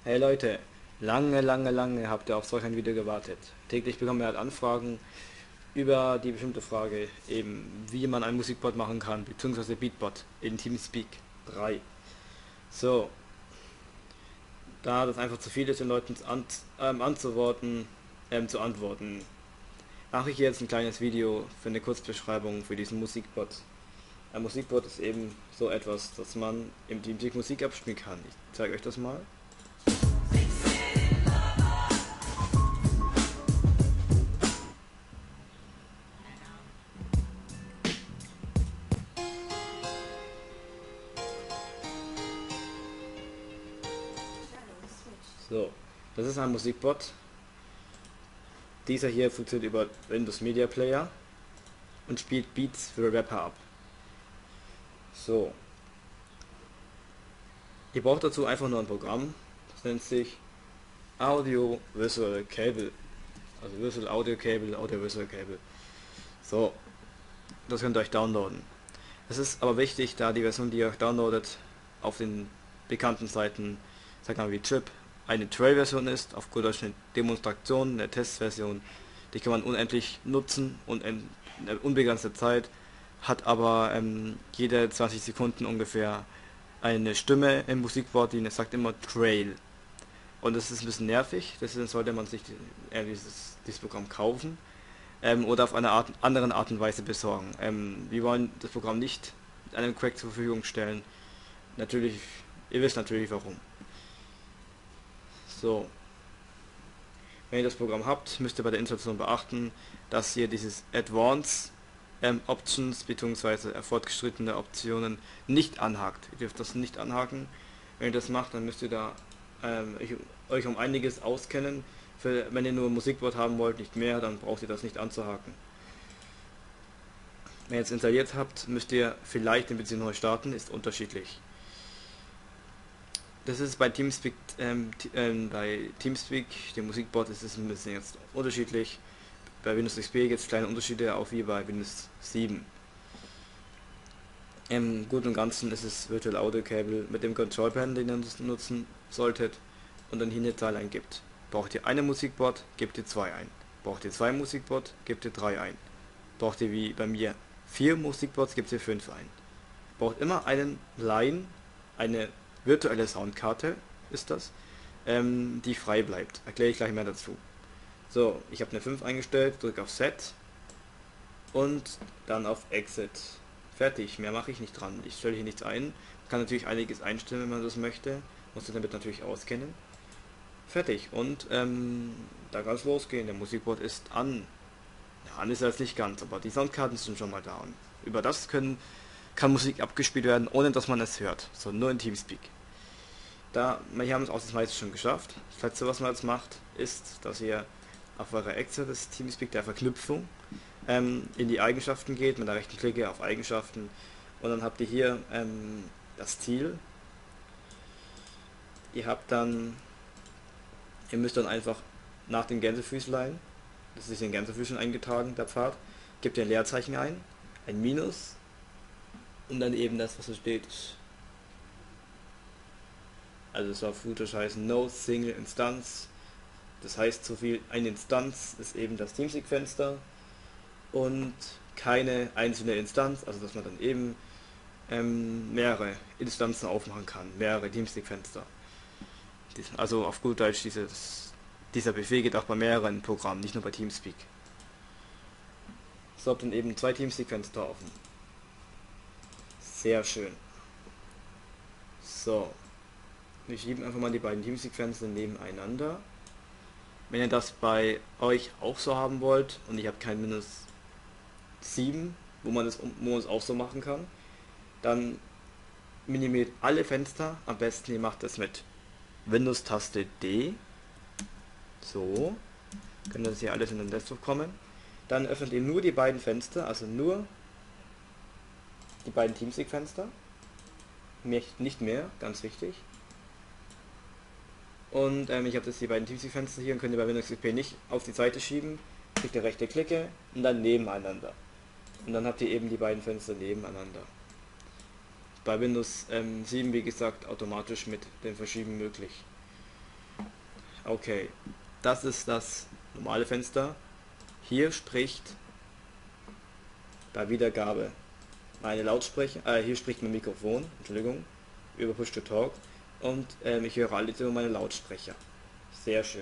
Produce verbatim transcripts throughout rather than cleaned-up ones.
Hey Leute, lange, lange, lange habt ihr auf solch ein Video gewartet. Täglich bekommen wir halt Anfragen über die bestimmte Frage, eben wie man ein Musikbot machen kann, beziehungsweise Beatbot in TeamSpeak drei. So, da das einfach zu viel ist, den Leuten an, ähm, anzuworten, ähm, zu antworten, mache ich jetzt ein kleines Video für eine Kurzbeschreibung für diesen Musikbot. Ein Musikbot ist eben so etwas, dass man im TeamSpeak Musik abspielen kann. Ich zeige euch das mal. So, das ist ein Musikbot. Dieser hier funktioniert über Windows Media Player und spielt Beats für Rapper ab. So, ihr braucht dazu einfach nur ein Programm, das nennt sich Audio Visual Cable. Also Visual Audio Cable, Audio Visual Cable. So, das könnt ihr euch downloaden. Es ist aber wichtig, da die Version, die ihr euch downloadet, auf den bekannten Seiten, sag mal wie Chip, eine Trail-Version ist, auf gut Deutsch eine Demonstration, eine Testversion, die kann man unendlich nutzen und in eine unbegrenzte Zeit, hat aber ähm, jede zwanzig Sekunden ungefähr eine Stimme im Musikbot, die sagt immer Trail. Und das ist ein bisschen nervig, deswegen sollte man sich äh, dieses, dieses Programm kaufen ähm, oder auf eine Art, anderen Art und Weise besorgen. Ähm, wir wollen das Programm nicht einem Crack zur Verfügung stellen. Natürlich, ihr wisst natürlich warum. So, wenn ihr das Programm habt, müsst ihr bei der Installation beachten, dass ihr dieses Advanced ähm, Options bzw. fortgeschrittene Optionen nicht anhakt. Ihr dürft das nicht anhaken. Wenn ihr das macht, dann müsst ihr da ähm, euch um einiges auskennen. Für, wenn ihr nur ein Musikbot haben wollt, nicht mehr, dann braucht ihr das nicht anzuhaken. Wenn ihr jetzt installiert habt, müsst ihr vielleicht den P C neu starten, ist unterschiedlich. Das ist bei TeamSpeak, ähm, ähm, bei TeamSpeak, dem Musikbot, ist es ein bisschen jetzt unterschiedlich. Bei Windows X P gibt es kleine Unterschiede, auch wie bei Windows sieben. Im Großen und Ganzen ist es Virtual Audio Cable mit dem Control Panel, den ihr nutzen solltet, und dann hier eine Zahl eingibt. Braucht ihr eine Musikbot, gebt ihr zwei ein. Braucht ihr zwei Musikbot, gebt ihr drei ein. Braucht ihr wie bei mir vier Musikbots, gebt ihr fünf ein. Braucht immer einen Line, eine virtuelle Soundkarte ist das, ähm, die frei bleibt. Erkläre ich gleich mehr dazu. So, ich habe eine fünf eingestellt, drücke auf Set und dann auf Exit. Fertig, mehr mache ich nicht dran. Ich stelle hier nichts ein. Man kann natürlich einiges einstellen, wenn man das möchte. Muss sich damit natürlich auskennen. Fertig. Und ähm, da kann es losgehen. Der Musikbot ist an. Ja, an ist er jetzt nicht ganz, aber die Soundkarten sind schon mal da. Und über das können, kann Musik abgespielt werden, ohne dass man es hört. So, nur in TeamSpeak. Da, wir haben es auch das meiste schon geschafft. Das letzte, was man jetzt macht, ist, dass ihr auf eure Exit des TeamSpeak der Verknüpfung ähm, in die Eigenschaften geht, mit der rechten Klicke auf Eigenschaften, und dann habt ihr hier ähm, das Ziel. Ihr habt dann, ihr müsst dann einfach nach dem Gänsefüßlein, das ist in Gänsefüßchen eingetragen, der Pfad, gebt ihr ein Leerzeichen ein, ein Minus und dann eben das, was so steht. Also es soll auf gut Deutsch heißen No Single Instance. Das heißt so viel, eine Instanz ist eben das TeamSpeak-Fenster und keine einzelne Instanz, also dass man dann eben ähm, mehrere Instanzen aufmachen kann, mehrere TeamSpeak-Fenster. Also auf gut Deutsch, dieses, dieser Befehl geht auch bei mehreren Programmen, nicht nur bei TeamSpeak. So, habt dann eben zwei TeamSpeak-Fenster offen. Sehr schön. So, wir schieben einfach mal die beiden TeamSpeak-Fenster nebeneinander. Wenn ihr das bei euch auch so haben wollt und ich habe kein Windows sieben, wo man, das, wo man es auch so machen kann, dann minimiert alle Fenster. Am besten ihr macht das mit Windows-Taste D. So, können das hier alles in den Desktop kommen. Dann öffnet ihr nur die beiden Fenster, also nur die beiden TeamSpeak-Fenster. Nicht mehr, ganz wichtig. Und ähm, ich habe jetzt die beiden TeamSpeak-Fenster hier und könnt ihr bei Windows X P nicht auf die Seite schieben. Klickt ihr rechte Klicke und dann nebeneinander. Und dann habt ihr eben die beiden Fenster nebeneinander. Bei Windows ähm, sieben, wie gesagt, automatisch mit dem Verschieben möglich. Okay, das ist das normale Fenster. Hier spricht bei Wiedergabe meine Lautsprecher, äh, hier spricht mein Mikrofon, Entschuldigung, über Push-to-Talk und ähm, ich höre alles über meine Lautsprecher. Sehr schön.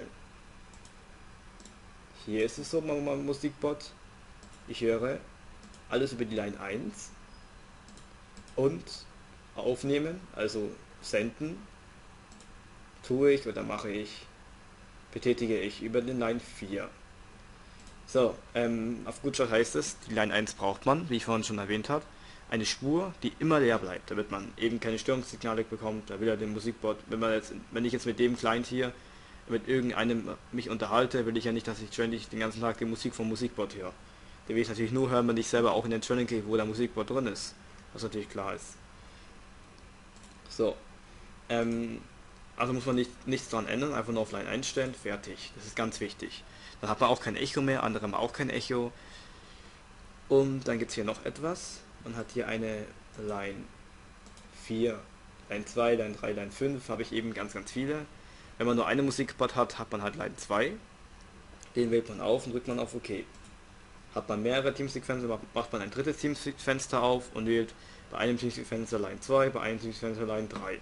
Hier ist es so, mein, mein Musikbot. Ich höre alles über die Line eins und aufnehmen, also senden, tue ich oder mache ich, betätige ich über den Line vier. So, ähm, auf gut Deutsch heißt es, die Line eins braucht man, wie ich vorhin schon erwähnt habe, eine Spur, die immer leer bleibt, damit man eben keine Störungssignale bekommt. Da will er den Musikbot, wenn man jetzt, wenn ich jetzt mit dem Client hier mit irgendeinem mich unterhalte, will ich ja nicht, dass ich ständig den ganzen Tag die Musik vom Musikbot höre. Den will ich natürlich nur hören, wenn ich selber auch in den Channel gehe, wo der Musikbot drin ist. Was natürlich klar ist. So, ähm, also muss man nicht, nichts daran ändern, einfach nur auf Line einstellen, fertig. Das ist ganz wichtig. Dann hat man auch kein Echo mehr, andere haben auch kein Echo. Und dann gibt es hier noch etwas. Man hat hier eine Line vier, Line zwei, Line drei, Line fünf, habe ich eben ganz, ganz viele. Wenn man nur eine Musikbot hat, hat man halt Line zwei. Den wählt man auf und drückt man auf OK. Hat man mehrere Teamsequenzen, macht man ein drittes Teamfenster auf und wählt bei einem Teamsequencer Line zwei, bei einem Teamsequencer Line drei.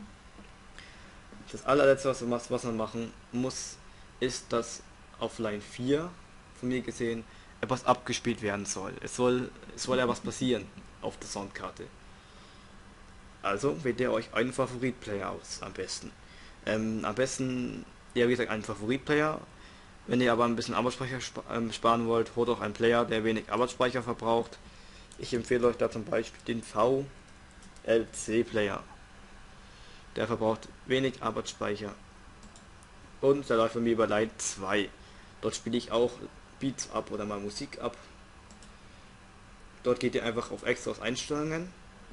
Das allerletzte, was, was man machen muss, ist, dass auf Line vier, von mir gesehen, etwas abgespielt werden soll. Es soll, es soll ja was passieren auf der Soundkarte. Also wählt ihr euch einen Favoritplayer aus, am besten. Ähm, am besten, ja wie gesagt, einen Favoritplayer. Wenn ihr aber ein bisschen Arbeitsspeicher sp ähm, sparen wollt, holt auch einen Player, der wenig Arbeitsspeicher verbraucht. Ich empfehle euch da zum Beispiel den V L C Player. Der verbraucht wenig Arbeitsspeicher. Und der läuft bei mir über Line zwei. Dort spiele ich auch Beats ab oder mal Musik ab. Dort geht ihr einfach auf Extras Einstellungen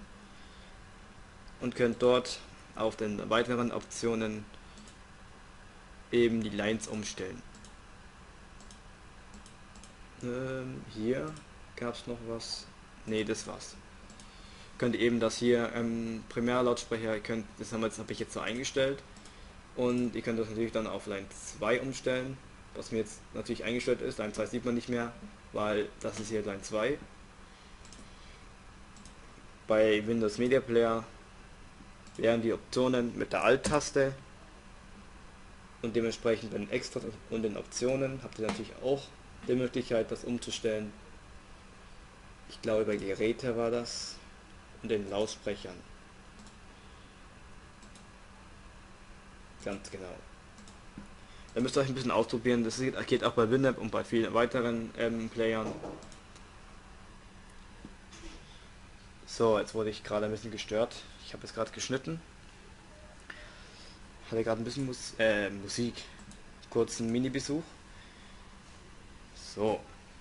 und könnt dort auf den weiteren Optionen eben die Lines umstellen. Ähm, hier gab es noch was. Ne, das war's. Könnt ihr eben das hier ähm, Primärlautsprecher, könnt, das haben wir jetzt, habe ich jetzt so eingestellt. Und ihr könnt das natürlich dann auf Line zwei umstellen, was mir jetzt natürlich eingestellt ist. Line zwei sieht man nicht mehr, weil das ist hier Line zwei. Bei Windows Media Player wären die Optionen mit der Alt-Taste und dementsprechend bei den Extras und den Optionen habt ihr natürlich auch die Möglichkeit, das umzustellen. Ich glaube, bei Geräte war das und den Lautsprechern. Ganz genau. Da müsst ihr euch ein bisschen ausprobieren. Das geht auch bei Winamp und bei vielen weiteren ähm, Playern. So, jetzt wurde ich gerade ein bisschen gestört. Ich habe jetzt gerade geschnitten. Hatte gerade ein bisschen Mus äh, Musik. Kurzen Mini-Besuch. So.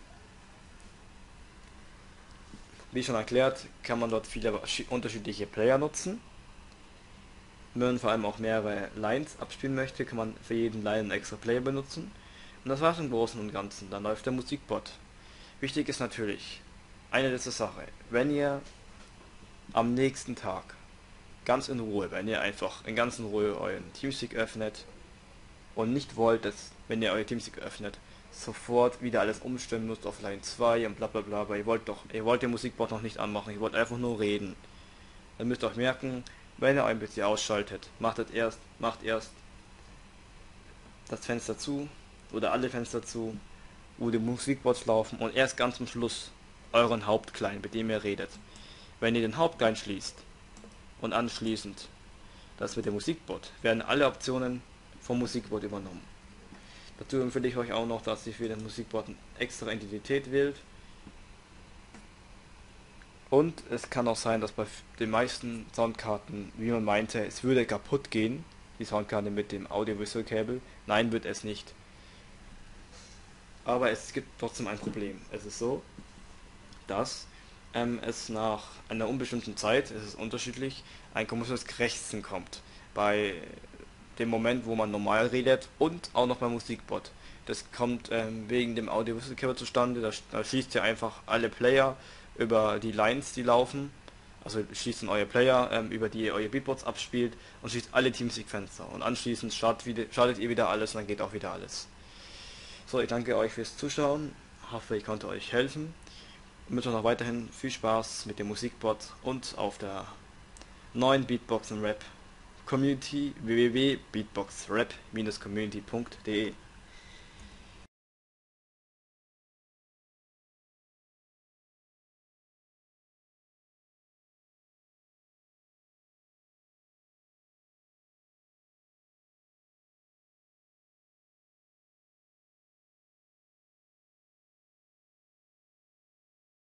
Wie schon erklärt, kann man dort viele unterschiedliche Player nutzen. Wenn man vor allem auch mehrere Lines abspielen möchte, kann man für jeden Line einen extra Player benutzen. Und das war's im Großen und Ganzen. Dann läuft der Musikbot. Wichtig ist natürlich eine letzte Sache. Wenn ihr am nächsten Tag ganz in Ruhe, wenn ihr einfach in ganz in Ruhe euren Teamspeak öffnet und nicht wollt, dass, wenn ihr euer Teamspeak öffnet, sofort wieder alles umstellen müsst auf Line zwei und bla bla bla, aber ihr wollt doch, ihr wollt den Musikbot noch nicht anmachen, ihr wollt einfach nur reden. Dann müsst ihr euch merken, wenn ihr euren P C ausschaltet, macht es erst, macht erst das Fenster zu oder alle Fenster zu, wo die Musikbots laufen und erst ganz zum Schluss euren Hauptclient, mit dem ihr redet. Wenn ihr den Hauptclient schließt und anschließend das mit dem Musikbot, werden alle Optionen vom Musikbot übernommen. Dazu empfehle ich euch auch noch, dass ihr für den Musikbot eine extra Entität wählt. Und es kann auch sein, dass bei den meisten Soundkarten, wie man meinte, es würde kaputt gehen, die Soundkarte mit dem Audio-Visual Cable. Nein, wird es nicht. Aber es gibt trotzdem ein Problem. Es ist so, dass ähm, es nach einer unbestimmten Zeit, es ist unterschiedlich, ein komisches Krächzen kommt. Bei dem Moment, wo man normal redet und auch noch beim Musikbot. Das kommt ähm, wegen dem Audio-Visual Cable zustande. Da, da schließt ihr einfach alle Player über die Lines, die laufen, Also schließt dann euer Player, ähm, über die ihr eure Beatbox abspielt und schließt alle Teamsequenzer. Und anschließend startet, wieder, startet ihr wieder alles und dann geht auch wieder alles. So, ich danke euch fürs Zuschauen. Hoffe, ich konnte euch helfen. Ich wünsche euch noch weiterhin viel Spaß mit dem Musikbot und auf der neuen Beatbox und Rap Community w w w punkt beatboxrap Bindestrich community punkt de.